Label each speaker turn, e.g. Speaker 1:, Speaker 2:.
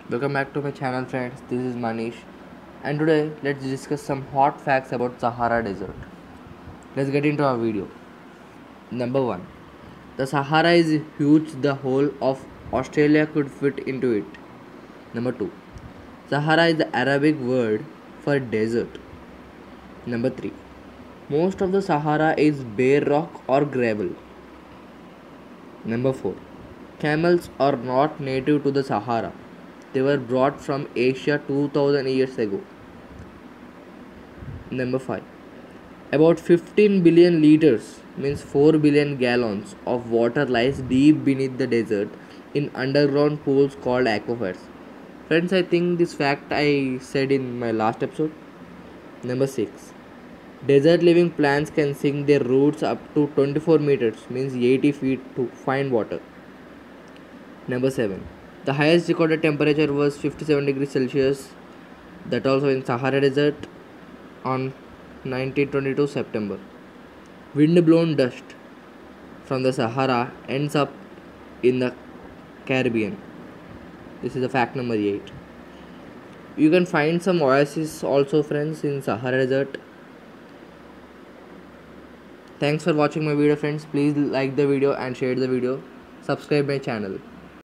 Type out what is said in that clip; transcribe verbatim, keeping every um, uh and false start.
Speaker 1: Welcome back to my channel, friends. This is Manish, and today let's discuss some hot facts about Sahara Desert. Let's get into our video. Number one, the Sahara is huge, the whole of Australia could fit into it. Number two, Sahara is the Arabic word for desert. Number three, most of the Sahara is bare rock or gravel. Number four, camels are not native to the Sahara. They were brought from Asia two thousand years ago. Number five, about fifteen billion liters means four billion gallons of water lies deep beneath the desert in underground pools called aquifers. Friends, I think this fact I said in my last episode. Number six, desert living plants can sink their roots up to twenty-four meters means eighty feet to find water. Number seven, the highest recorded temperature was fifty-seven degrees Celsius, that also in Sahara Desert on nineteen twenty-two September. Wind blown dust from the Sahara ends up in the Caribbean. This is the fact number eight. You can find some oases also, friends, in Sahara Desert. Thanks for watching my video, friends. Please like the video and share the video. Subscribe my channel.